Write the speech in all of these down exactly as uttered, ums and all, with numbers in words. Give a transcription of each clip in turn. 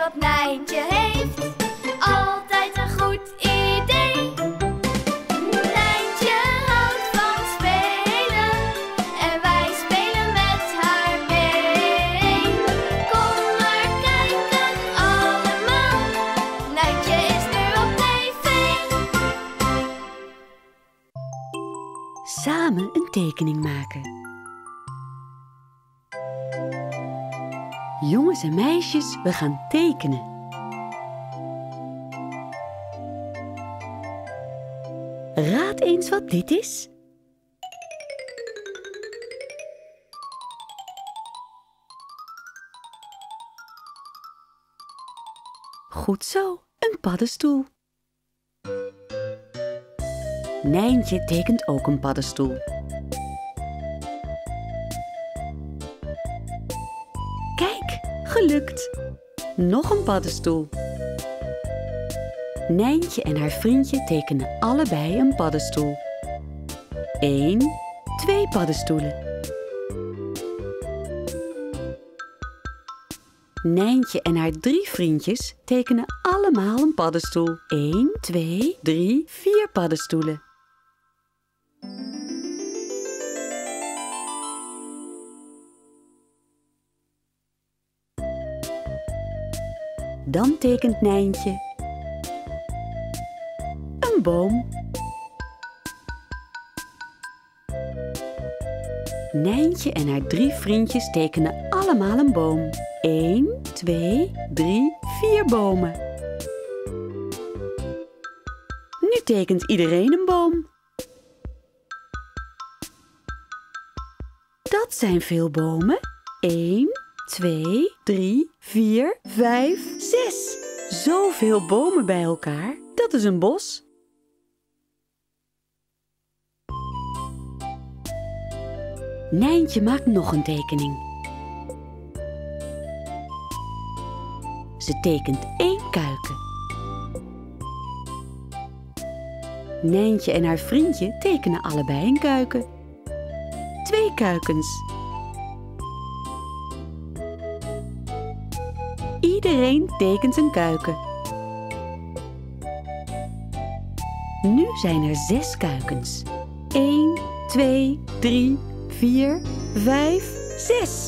wat Nijntje heeft altijd een goed idee. Nijntje houdt van spelen en wij spelen met haar mee. Kom maar kijken allemaal, Nijntje is nu op tv. Samen een tekening maken. Jongens en meisjes, we gaan tekenen. Raad eens wat dit is. Goed zo, een paddenstoel. Nijntje tekent ook een paddenstoel. Kijk, gelukt! Nog een paddenstoel. Nijntje en haar vriendje tekenen allebei een paddenstoel. Eén, twee paddenstoelen. Nijntje en haar drie vriendjes tekenen allemaal een paddenstoel. Eén, twee, drie, vier paddenstoelen. Dan tekent Nijntje een boom. Nijntje en haar drie vriendjes tekenen allemaal een boom. Eén, twee, drie, vier bomen. Nu tekent iedereen een boom. Dat zijn veel bomen. Eén, twee, drie, vier, vijf, zes. Zoveel bomen bij elkaar, dat is een bos. Nijntje maakt nog een tekening. Ze tekent één kuiken. Nijntje en haar vriendje tekenen allebei een kuiken. Twee kuikens. Iedereen tekent een kuiken. Nu zijn er zes kuikens. Eén, twee, drie, vier, vijf, zes.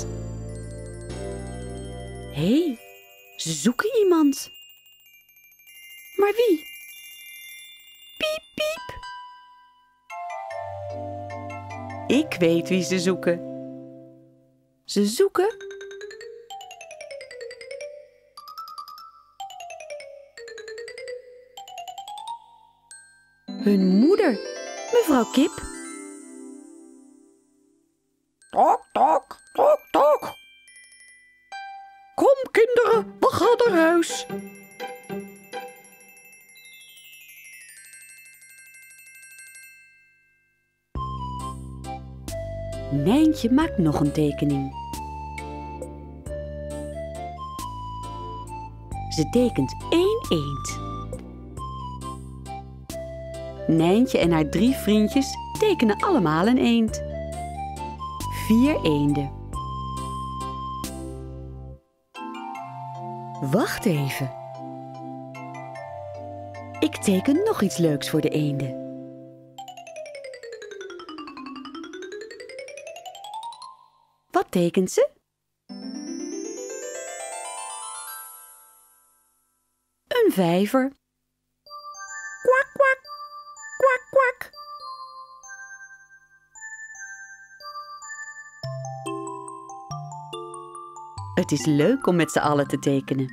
Hé, hey, ze zoeken iemand. Maar wie? Piep, piep. Ik weet wie ze zoeken. Ze zoeken hun moeder, mevrouw Kip. Tok, tok, tok, tok. Kom kinderen, we gaan naar huis. Nijntje maakt nog een tekening. Ze tekent één eend. Nijntje en haar drie vriendjes tekenen allemaal een eend. Vier eenden. Wacht even. Ik teken nog iets leuks voor de eenden. Wat tekent ze? Een vijver. Kwak, kwak, kwak, kwak. Het is leuk om met z'n allen te tekenen.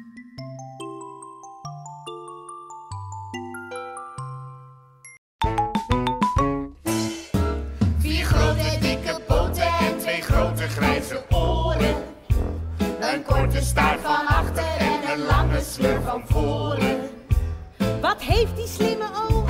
Vier grote dikke poten en twee grote grijze oren. Een korte staart van achter en een lange slur van voren. Wat heeft die slimme oom